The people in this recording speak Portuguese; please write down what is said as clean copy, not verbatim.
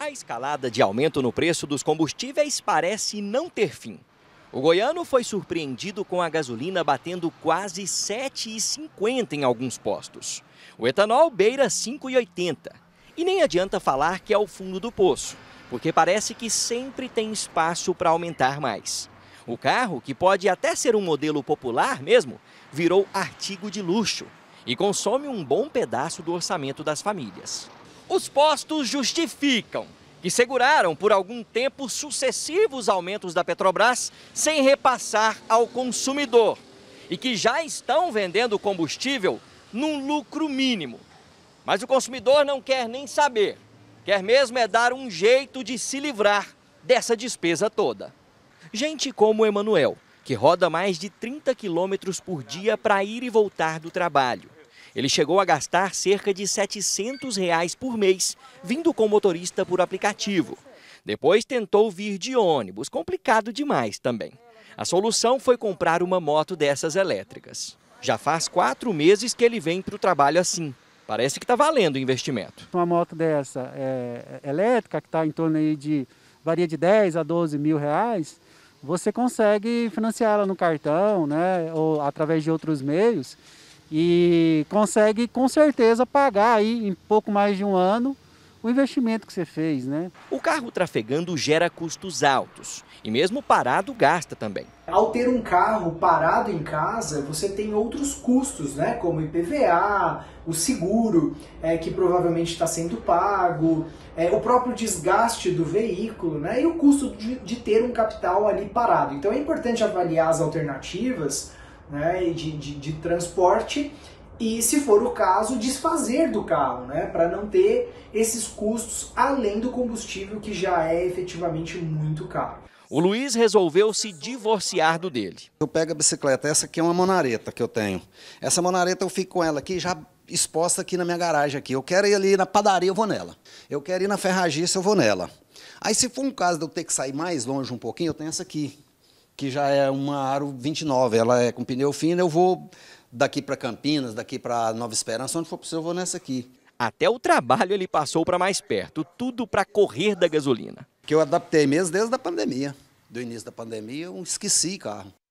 A escalada de aumento no preço dos combustíveis parece não ter fim. O goiano foi surpreendido com a gasolina batendo quase R$ 7,50 em alguns postos. O etanol beira R$ 5,80. E nem adianta falar que é o fundo do poço, porque parece que sempre tem espaço para aumentar mais. O carro, que pode até ser um modelo popular mesmo, virou artigo de luxo e consome um bom pedaço do orçamento das famílias. Os postos justificam que seguraram por algum tempo sucessivos aumentos da Petrobras sem repassar ao consumidor e que já estão vendendo combustível num lucro mínimo. Mas o consumidor não quer nem saber, quer mesmo é dar um jeito de se livrar dessa despesa toda. Gente como o Emanuel, que roda mais de 30 quilômetros por dia para ir e voltar do trabalho. Ele chegou a gastar cerca de R$ 700 por mês, vindo com motorista por aplicativo. Depois tentou vir de ônibus, complicado demais também. A solução foi comprar uma moto dessas elétricas. Já faz 4 meses que ele vem para o trabalho assim. Parece que está valendo o investimento. Uma moto dessa elétrica, que está em torno aí varia de 10 a 12 mil reais, você consegue financiar ela no cartão, né, ou através de outros meios, e consegue com certeza pagar aí em pouco mais de um ano o investimento que você fez, né? O carro trafegando gera custos altos e mesmo parado gasta também. Ao ter um carro parado em casa, você tem outros custos, né? Como IPVA, o seguro, que provavelmente está sendo pago, o próprio desgaste do veículo, né? E o custo de ter um capital ali parado. Então é importante avaliar as alternativas, né, de transporte e, se for o caso, desfazer do carro, né, para não ter esses custos além do combustível, que já é efetivamente muito caro. O Luiz resolveu se divorciar do dele. Eu pego a bicicleta, essa aqui é uma monareta que eu tenho. Essa monareta eu fico com ela aqui já exposta aqui na minha garagem aqui. Eu quero ir ali na padaria, eu vou nela. Eu quero ir na ferragista, eu vou nela. Aí, se for um caso de eu ter que sair mais longe um pouquinho, eu tenho essa aqui, que já é uma Aro 29, ela é com pneu fino, eu vou daqui para Campinas, daqui para Nova Esperança, onde for possível eu vou nessa aqui. Até o trabalho ele passou para mais perto, tudo para correr da gasolina. Que eu adaptei mesmo desde a pandemia, do início da pandemia eu esqueci carro.